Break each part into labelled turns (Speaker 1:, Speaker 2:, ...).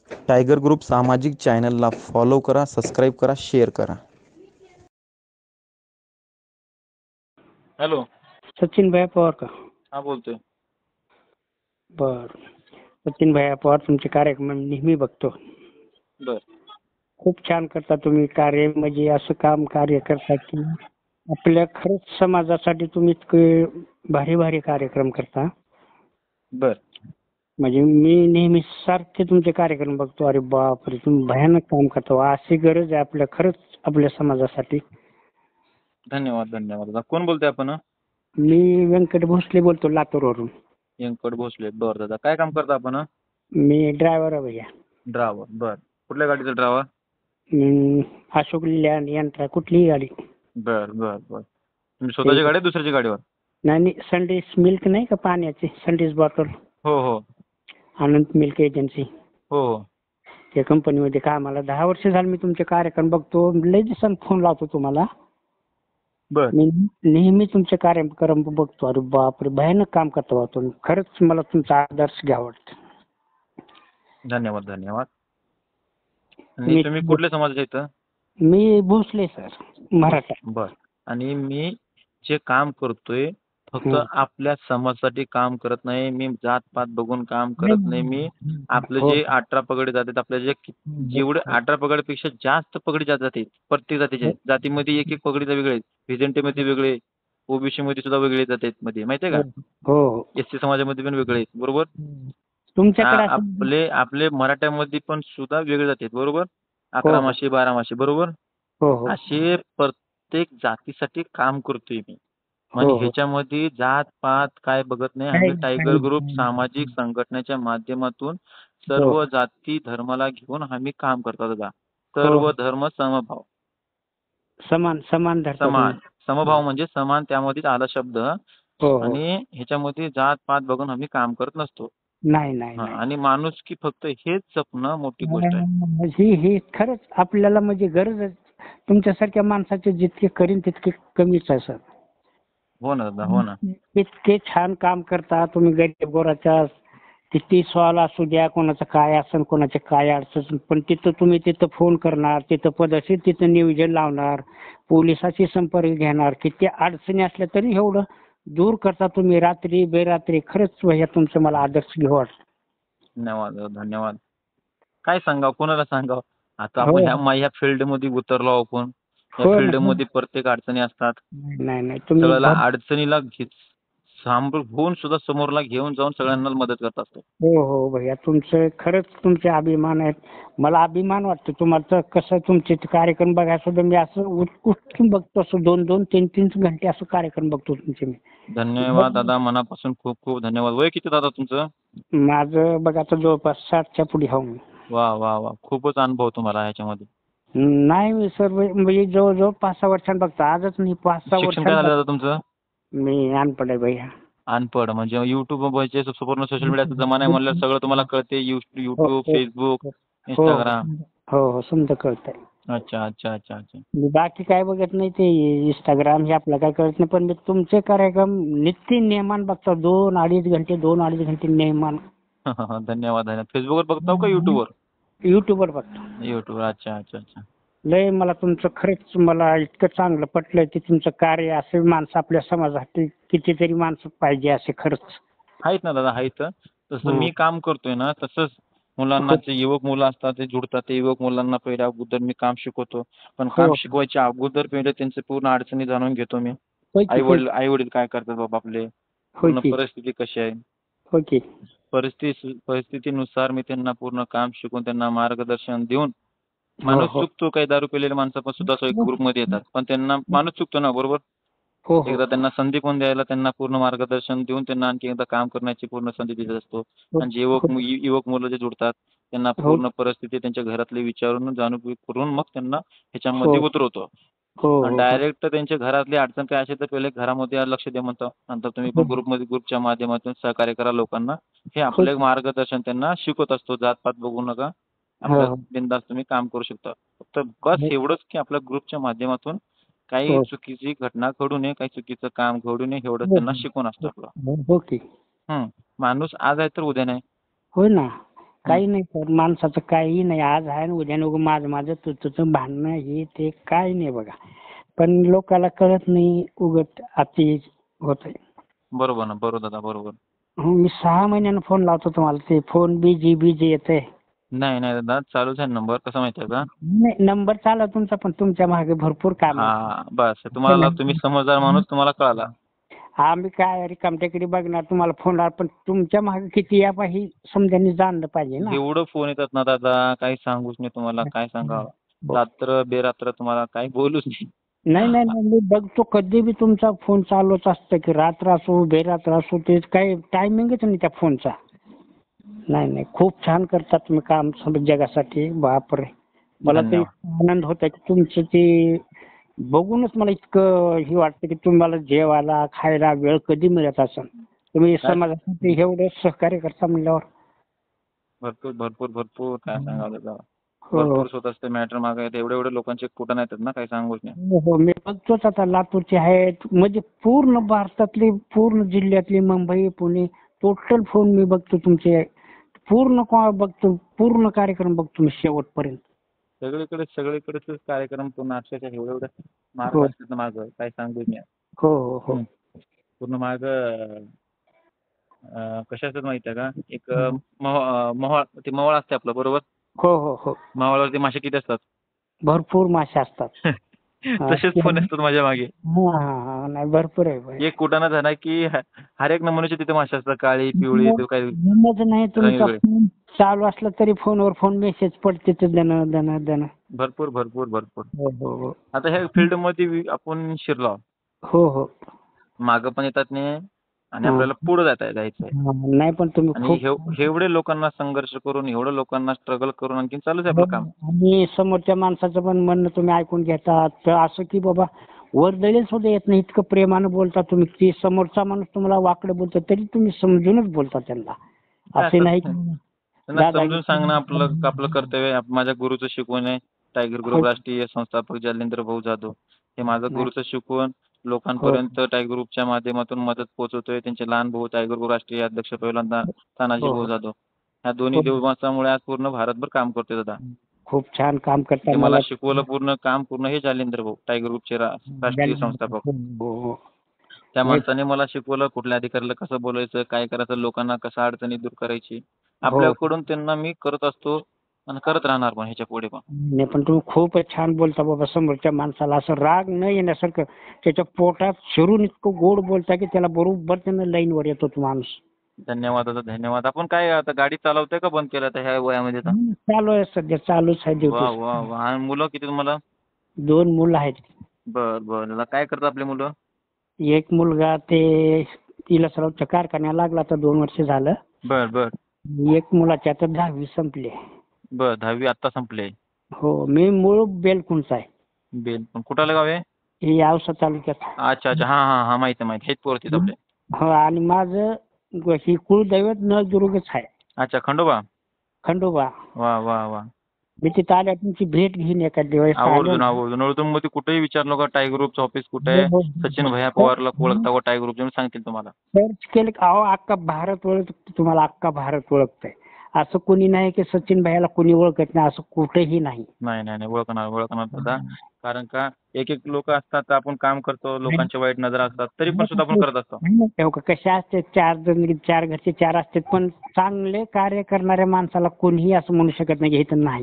Speaker 1: Tiger group सामाजिक चॅनलला follow करा, सबस्क्राईब करा, शेअर करा.
Speaker 2: हॅलो.
Speaker 3: सचिन भैया पवार का?
Speaker 2: हा बोलतोय.
Speaker 3: बर. सचिन भैया पवार तुमचे कार्यक्रम नेहमी बघतो.
Speaker 2: बर.
Speaker 3: खूप छान करता तुम्ही कार्य, म्हणजे असं काम कार्य करता की आपल्या खरंच समाजासाठी तुम्ही इतके भारी भारी कार्यक्रम करता.
Speaker 2: बर.
Speaker 3: म्हणजे मी नेहमी सारखे तुमचे कार्यक्रम बघतो. अरे बापरे, तुम्ही भयानक काम करता. अशी गरज आहे आपल्या, खरंच आपल्या समाजासाठी.
Speaker 2: धन्यवाद धन्यवाद. आता कोण बोलतोय आपण?
Speaker 3: मी व्यंकट भोसले बोलतो, लातूरवरून.
Speaker 2: व्यंकट भोसले. बर दादा, काय काम करता आपण?
Speaker 3: मी ड्रायव्हर आहे भैया.
Speaker 2: ड्रायव्हर. बर. कुठल्या गाडीचा ड्रायव्हर?
Speaker 3: अशोक लेलँड यंत्रा, कुठलीही गाडी.
Speaker 2: बर बर बर. तुम्ही स्वतःची गाडी आहे दुसऱ्याची गाडीवर?
Speaker 3: नाही, संडेस मिल्क नाही का पाण्याची, संडेस बॉटल.
Speaker 2: हो हो
Speaker 3: आनंद मिल्क एजन्सी,
Speaker 2: हो हो.
Speaker 3: त्या कंपनीमध्ये कामाला 10 वर्ष झालं. मी तुमचे कार्यक्रम बघतो, लय दिवसांनी फोन लावतो तुम्हाला.
Speaker 2: बर.
Speaker 3: मी नेहमी तुमचे कार्यक्रम बघतो. अरे बापरे, भयानक काम करतो तुम्ही. खरंच मला तुमचा आदर्श घ्यावा वाटतं.
Speaker 2: धन्यवाद धन्यवाद. आणि तुम्ही कुठल्या समाजाचे इथं?
Speaker 3: मी भोसले सर, मराठा.
Speaker 2: बर. आणि मी जे काम करतोय फक्त आपल्या समाजासाठी काम करत नाही. मी जातपात बघून काम करत नाही. मी आपले जे 18 पगडी जातात, आपल्या जे जेवढे 18 पगडीपेक्षा जास्त पगडी जातात, प्रत्येक जातीचे जातीमध्ये एक एक पगडीचा वेगळे, व्हिजेंटीमध्ये वेगळे, ओबीसी मध्ये सुद्धा वेगळे जातात मध्ये, माहितीये का?
Speaker 3: हो.
Speaker 2: एसटी समाजामध्ये पण वेगळे, बरोबर?
Speaker 3: तुमच्याकडे
Speaker 2: आपले मराठ्यामध्ये पण सुद्धा वेगळे जातात, बरोबर? 11 मासे 12 मासे, बरोबर? असे प्रत्येक जातीसाठी काम करतोय मी. म्हणजे ह्याच्यामध्ये जात पात काय बघत नाही. आम्ही टायगर ग्रुप सामाजिक संघटनेच्या माध्यमातून सर्व जाती धर्माला घेऊन आम्ही काम करतो दादा. सर्व धर्म समभाव.
Speaker 3: समान
Speaker 2: समभाव म्हणजे समान, त्यामध्ये आला शब्द. आणि ह्याच्यामध्ये जात पात बघून आम्ही काम करत नसतो.
Speaker 3: नाही.
Speaker 2: आणि माणुसकी फक्त हेच जपणं मोठी गोष्ट आहे.
Speaker 3: ही खरंच आपल्याला म्हणजे गरज आहे. तुमच्यासारख्या माणसाचे जितके करीन तितके कमीच आहे सर.
Speaker 2: हो ना दादा, हो ना.
Speaker 3: इतके छान काम करता तुम्ही. गरीब गोराच्या किती सवाल असू द्या, कोणाचं काय असेल, कोणाचे काय अडचण, पण तिथं फोन करणार, तिथं पदशीर तिथं नियोजन लावणार, पोलिसाशी संपर्क घेणार. किती अडचणी असल्या तरी एवढं दूर करता तुम्ही, रात्री बेरात्री. खरंच भैया तुमचं मला आदर्श घेऊ वाटतं.
Speaker 2: धन्यवाद धन्यवाद. काय सांगावं, कोणाला सांगावं? आता आपण ह्या फील्ड मध्ये उतरलो आपण. या फील्ड मध्ये प्रत्येक अडचणी असतात.
Speaker 3: नाही
Speaker 2: सगळ्याला अडचणीला सांभाळून सुद्धा समोरला घेऊन जाऊन सगळ्यांना मदत करत असतो.
Speaker 3: हो भैया, तुमचं खरंच तुमचे अभिमान आहेत. मला अभिमान वाटतो तुम्हाला. कसं तुमचे कार्यक्रम बघायला सुद्धा मी असं उठून बघतो, असं 2-2, 3-3 घंटे असं कार्यक्रम बघतो तुमचे मी.
Speaker 2: धन्यवाद दादा, मनापासून खूप खूप धन्यवाद. वय किती दादा तुमचं?
Speaker 3: माझं बघा आता जवळपास 60च्या पुढे हो मी.
Speaker 2: वा वा वा. खूपच अनुभव तुम्हाला ह्याच्यामध्ये.
Speaker 3: नाही मी सर म्हणजे जवळजवळ 5-6 वर्षांनी बघतो. आजच नाही, 5-6
Speaker 2: शिक्षण काय झालं
Speaker 3: वर्षांनी.
Speaker 2: दादा तुमचं?
Speaker 3: मी अनपढ आहे भैया.
Speaker 2: अनपढ म्हणजे युट्यूब पूर्ण सोशल मीडियाचा जमाना आहे म्हणलं सगळं तुम्हाला कळते. YouTube, Facebook, Instagram.
Speaker 3: हो समजा कळतंय.
Speaker 2: अच्छा अच्छा अच्छा अच्छा.
Speaker 3: बाकी काय बघत नाही, ते इंस्टाग्राम हे आपलं काय कळत नाही. पण मी तुमचे कार्यक्रम नित्य नेमान बघतो. 2-2.5 घंटे 2-2.5 घंटे नेमान.
Speaker 2: धन्यवाद धन्यवाद. फेसबुकवर बघताव का युट्यूबवर?
Speaker 3: युट्यूबवर बघतो.
Speaker 2: युट्यूबवर. अच्छा अच्छा अच्छा.
Speaker 3: लय मला तुमचं खरंच मला इतकं चांगलं पटलंय की तुमचं कार्य. असे माणसं आपल्या समाजासाठी कितीतरी माणसं पाहिजे असे. खरंच
Speaker 2: आहेत ना दादा, आहेत. तसं मी काम करतोय ना, तसंच मुलांना, जे युवक मुलं असतात ते जुडतात, ते युवक मुलांना पहिले अगोदर मी काम शिकवतो. पण काम शिकवायच्या अगोदर पहिले त्यांचे पूर्ण अडचणी जाणून घेतो मी. आई वडील काय करतात बाबा आपले, पूर्ण परिस्थिती कशी आहे. परिस्थितीनुसार मी त्यांना पूर्ण काम शिकवून त्यांना मार्गदर्शन देऊन. माणूस चुकतो, काही दारू पिलेल्या माणसं पण सुद्धा ग्रुपमध्ये येतात, पण त्यांना माणूस चुकतो ना, बरोबर? एकदा त्यांना संधी पण द्यायला, त्यांना पूर्ण मार्गदर्शन देऊन त्यांना आणखी एकदा काम करण्याची पूर्ण संधी देत असतो. आणि जे युवक मुलं जे जुडतात त्यांना पूर्ण परिस्थिती त्यांच्या घरातले विचारून जाणून करून मग त्यांना ह्याच्यामध्ये उतरवतो. आणि डायरेक्ट त्यांच्या घरातली अडचण काय असेल तर पहिले घरामध्ये लक्ष द्या म्हणतो. नंतर तुम्ही पण ग्रुपच्या माध्यमातून सहकार्य करा लोकांना. हे आपले मार्गदर्शन त्यांना शिकवत असतो. जातपात बघू नका, आपल्या बिनधास्त तुम्ही काम करू शकता. फक्त बस एवढंच की आपल्या ग्रुपच्या माध्यमातून काही चुकीची घटना घडू नये, काही चुकीचं काम घडू नये, एवढं त्यांना शिकवून असतं आपलं. माणूस आज आहे तर उद्या नाही.
Speaker 3: होय ना. काही नाही सर, माणसाचं काही नाही. आज आहे ना उद्या नको माझं तुझं भांडणं हे ते काही नाही बघा. पण लोकाला कळत नाही, उगत अति होतंय.
Speaker 2: बरोबर ना, बरोबर दादा, बरोबर.
Speaker 3: मी 6 महिन्यानं फोन लावतो तुम्हाला, ते फोन बिझी येतंय.
Speaker 2: नाही नाही दादा, चालूच आहे नंबर. कसं माहितीये का,
Speaker 3: नाही नंबर चालला तुमचा, पण तुमच्या मागे भरपूर काम आहे.
Speaker 2: हा बस तुम्हाला, तुम्ही समजदार माणूस, तुम्हाला कळाला.
Speaker 3: आम्ही काय रिकामटेकडे बघणार तुम्हाला फोन लावणार, पण तुमच्या मागे किती या ही समजांनी जाणलं पाहिजे ना.
Speaker 2: एवढं फोन येतात ना दादा, काही सांगूच नाही तुम्हाला, काय सांगावं. रात्र बेरात्र तुम्हाला काही बोलूच नाही.
Speaker 3: नाही मी बघतो कधी बी तुमचा फोन चालूच असतं, की रात्र असो बेरात्र असो, ते काही टायमिंगच नाही त्या फोनचा. नाही खूप छान करतात तुम्ही काम जगासाठी. बापरे, मला ते आनंद होत आहे की तुमचं ते बघूनच मला इतकं हे वाटतं की तुम्हाला जेवायला खायला वेळ कधी मिळत असेल. तुम्ही समाजासाठी एवढं सहकार्य करता म्हणल्यावर
Speaker 2: भरपूर भरपूर भरपूर काय सांगावं दादा.
Speaker 3: हो
Speaker 2: भरपूर स्वतःचे मॅटर मागे एवढे लोकांचे कुठं येतात ना, काही सांगूच नाही.
Speaker 3: हो, मी बघतोच आता लातूरचे आहेत, म्हणजे पूर्ण भारतातली, पूर्ण जिल्ह्यातली, मुंबई पुणे टोटल फोन मी बघतो तुमचे. पूर्ण बघतो, पूर्ण कार्यक्रम बघतो मी शेवटपर्यंत.
Speaker 2: सगळीकडेच कार्यक्रम पूर्ण अक्षरशः एवढं महाराष्ट्रात माग काय सांगूच नाही.
Speaker 3: हो
Speaker 2: पूर्ण माग कशाचं माहिती आहे का, एक मवाळ, ते मवाळ असते आपलं, बरोबर.
Speaker 3: हो
Speaker 2: मावळावरती मासे किती असतात,
Speaker 3: भरपूर मासे असतात.
Speaker 2: तसेच फोन असतात माझ्या मागे.
Speaker 3: नाही भरपूर आहे.
Speaker 2: एक कुटाणा झाला की हर एक नमुन्याचे तिथे मासे असतात, काळी पिवळी काही
Speaker 3: नाही तुमचा फोन चालू असला तरी फोनवर फोन मेसेज पडते दन.
Speaker 2: भरपूर भरपूर भरपूर.
Speaker 3: हो.
Speaker 2: आता ह्या फील्ड मध्ये आपण शिरलो,
Speaker 3: हो
Speaker 2: मागं पण येतात नाही आणि आपल्याला पुढे जायचंय.
Speaker 3: नाही पण तुम्ही
Speaker 2: आणि एवढे लोकांना संघर्ष करून, एवढं लोकांना स्ट्रगल करून आणखी चालूच आहे आपलं काम.
Speaker 3: आणि समोरच्या माणसाचं पण म्हणणं तुम्ही ऐकून घेतात, तर असं की बाबा वर्दळी सुद्धा येत नाही, इतकं प्रेमानं बोलता तुम्ही. की समोरचा माणूस तुम्हाला वाकडं बोलतो तरी तुम्ही समजूनच बोलता त्यांना, असे नाही की
Speaker 2: त्यांना समजून सांगणं आपलं कर्तव्य आहे. माझ्या गुरुचं शिकवण आहे. टायगर ग्रुप राष्ट्रीय संस्थापक जालिंदर भाऊ जाधव, हे माझं गुरुचं शिकवण लोकांपर्यंत टायगर ग्रुपच्या माध्यमातून मदत पोहोचवतोय. त्यांचे लहान भाऊ टायगर ग्रुप राष्ट्रीय अध्यक्ष पहिल्यांदा तानाजी भाऊ जाधव, ह्या दोन्ही दिवसामुळे आज पूर्ण भारतभर काम करतोय दादा.
Speaker 3: खूप छान काम करतात.
Speaker 2: मला शिकवलं पूर्ण काम हे जालिंदर भाऊ, टायगर ग्रुपचे राष्ट्रीय संस्थापक. त्या माणसाने मला शिकवलं कुठल्या अधिकाऱ्याला कसं बोलायचं, काय करायचं, लोकांना कसं अडचणी दूर करायची. आपल्याकडून त्यांना मी करत असतो आणि करत राहणार पण ह्याच्या पुढे पण.
Speaker 3: नाही पण तुम्ही खूपच छान बोलता बाबा. समोरच्या माणसाला असं राग न येण्यासारखं, त्याच्या पोटात शिरून इतकं गोड बोलता की त्याला बरोबर त्यानं लाईनवर येतो तो माणूस.
Speaker 2: धन्यवाद दादा, धन्यवाद. आपण काय आता गाडी चालवतोय का बंद केलं आता ह्या वयामध्ये?
Speaker 3: चालू आहे सध्या, चालूच आहे ड्युटी.
Speaker 2: वा. आणि मुलं किती तुम्हाला?
Speaker 3: 2 मुलं आहेत.
Speaker 2: बर. काय करतात आपली मुलं?
Speaker 3: एक मुलगा ते इलसरावच्या कारखान्याला लागला तर 2 वर्ष झालं.
Speaker 2: बर.
Speaker 3: एक मुलाची आता 10वी संपली.
Speaker 2: 10वी आता संपले.
Speaker 3: हो, मी मूळ बेलकुंडचा आहे.
Speaker 2: बेलकुंड कुठालं गाव आहे?
Speaker 3: हे औसा तालुक्यात.
Speaker 2: अच्छा. हा माहिती हेच पोरतीत आपले.
Speaker 3: हो, आणि माझं ही कुळदैवत नळदुर्गच आहे.
Speaker 2: अच्छा, खंडोबा. वा.
Speaker 3: मी तिथं आल्या तुमची भेट घेईन एखाद्या वेळेस.
Speaker 2: आवर्जून मध्ये कुठेही विचारलो का टायगर ग्रुपचं ऑफिस कुठे आहे, सचिन भैया पवारला ओळखता का टायगर ग्रुप, सांगतील तुम्हाला.
Speaker 3: सर्च केलं की अख्खा भारत ओळखतं तुम्हाला, अख्खा भारत ओळखतंय. असं कोणी नाही की सचिन भैयाला कोणी ओळखत नाही, असं कुठेही नाही.
Speaker 2: नाही ओळखणार दादा. कारण का एक लोक असतात, आपण काम करतो, लोकांच्या वाईट नजर असतात, तरी पण सुद्धा आपण करत असतो.
Speaker 3: कशा असते, 4 घरचे 4 असतात, पण चांगले कार्य करणाऱ्या माणसाला कोणीही असं म्हणू शकत नाही की इथं नाही.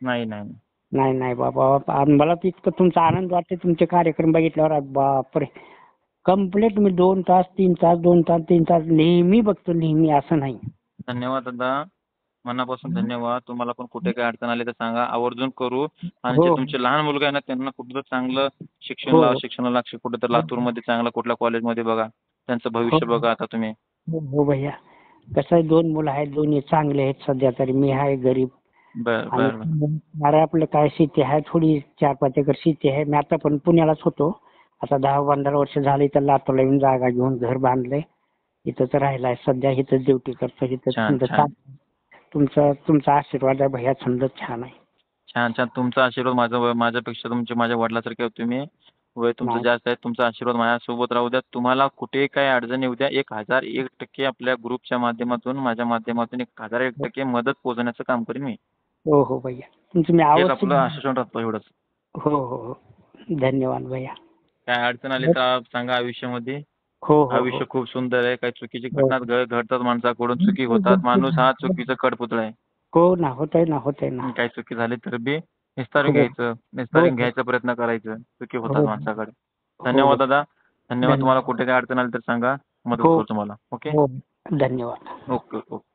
Speaker 3: नाही बाबा. मला इतकं तुमचा आनंद वाटते तुमचे कार्यक्रम बघितल्यावर. बापरे, कम्प्लीट मी 2 तास 3 तास 2 तास 3 तास नेहमी बघतो, नेहमी, असं नाही.
Speaker 2: धन्यवाद दादा, मनापासून धन्यवाद. तुम्हाला पण कुठे काय अडचण आली तर सांगा, आवर्जून करू. आणि जे तुमचे लहान मुलगा आहे ना, त्यांना कुठं चांगलं शिक्षणाला कुठं तर लातूरमध्ये चांगलं कुठल्या कॉलेजमध्ये बघा, त्यांचं भविष्य बघा आता तुम्ही.
Speaker 3: हो भैया, कसं आहे 2 मुलं आहेत, दोन्ही चांगले आहेत. सध्या तरी मी आहे गरीब.
Speaker 2: बर.
Speaker 3: आपलं काय शेती आहे, थोडी 4-5 एकर शेती आहे. मी आता पण पुण्यालाच होतो, आता 10-15 वर्ष झाली तर लातूरला येऊन जागा घेऊन घर बांधलंय. इथंच राहिलाय सध्या, इथंच ड्युटी करतो. इथं तुमचा आशीर्वाद आहे भैया, छंद छान आहे.
Speaker 2: छान. तुमचा आशीर्वाद माझ्यापेक्षा माझ्या वडिलासारखे होते तुम्ही. वय तुमचं
Speaker 3: नाही.
Speaker 2: जास्त आहे. तुमचा आशीर्वाद माझ्यासोबत राहू द्या. तुम्हाला कुठेही काही अडचण येऊ द्या. 1001% आपल्या ग्रुपच्या माध्यमातून, माझ्या माध्यमातून 1001% मदत पोहोचवण्याचं काम करीन मी.
Speaker 3: हो हो भैया, तुमचं मी
Speaker 2: हेच आपलं
Speaker 3: अवश्य.
Speaker 2: आश्वासन राहतं एवढंच.
Speaker 3: हो हो हो, धन्यवाद भैया.
Speaker 2: काय अडचण आली तर सांगा आयुष्यामध्ये.
Speaker 3: हो हो हो.
Speaker 2: आयुष्य खूप सुंदर आहे. काही चुकीची
Speaker 3: हो.
Speaker 2: घटना घडतात, माणसाकडून चुकी होतात. माणूस हा चुकीचा कडपुतळा आहे.
Speaker 3: हो ना, होतंय ना, होतंय ना.
Speaker 2: काही चुकी झाली तर बी निस्तारून
Speaker 3: हो.
Speaker 2: घ्यायचं,
Speaker 3: हो
Speaker 2: निस्तारून
Speaker 3: हो.
Speaker 2: घ्यायचा प्रयत्न करायचं. चुकी होतात
Speaker 3: हो
Speaker 2: माणसाकडे.
Speaker 3: हो.
Speaker 2: धन्यवाद दादा. धन्यवाद. तुम्हाला
Speaker 3: धन्यवाद.
Speaker 2: कुठे काय अडचण आली तर सांगा, मदत
Speaker 3: हो
Speaker 2: करतो तुम्हाला. ओके
Speaker 3: हो, धन्यवाद.
Speaker 2: Okay okay.